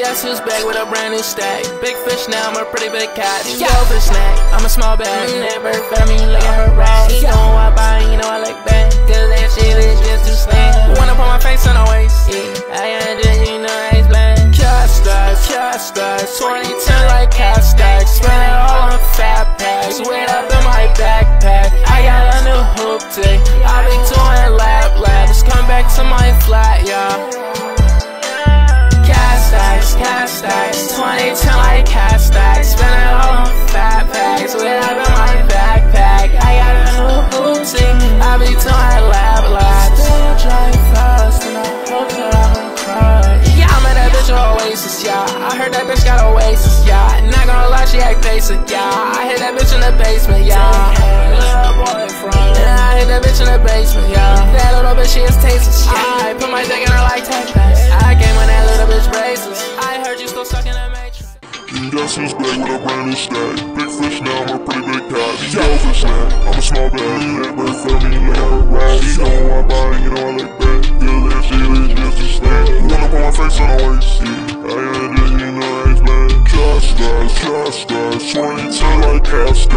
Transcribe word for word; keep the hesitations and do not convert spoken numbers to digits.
Guess who's back with a brand new stack? Big fish now, I'm a pretty big cat. Yo for snack, I'm a small bag. Never felt me like a rat. You know I buy, you know I like that. Cause that shit is just too slang. Wanna put my face on the waist? Yeah, I am just, you know I ain't blind. Cash stacks, cash stacks, twenty ten like cash stacks. Spend it all on fat packs. Weight up in my backpack. I got a new hoop today. I be doing lap laps. Come back to my flat, y'all. Cash stacks, cash stacks, twenty ten like cash stacks. Spend it all on fat packs. Weight up in my backpack. I got a new hoop today. I be doing lap laps. Still drive fast and I hope that I don't cry. Yeah, I'm at that bitch with Oasis, yeah. I heard that bitch got Oasis, yeah. Not gonna lie, she act basic, yeah. I hit that bitch in the basement, yeah. Yeah, I hit that bitch in the basement, yeah. That little bitch, she is tasteless, yeah. I put my dick in her like tech pass. I came on that little bitch braces. I heard you still stuck in that matrix. Guess who's back with a brand new stack? Big fish now, I'm a pretty big cat. Yo for snack, I'm a small bag. Never felt me like a rat. You know I buy, you know I like that. Feel that shit is just a snack. Wanna put my face on the waist? Yeah, I am just, you know I ain't blind. Cash stacks, cash stacks, twenty ten like cash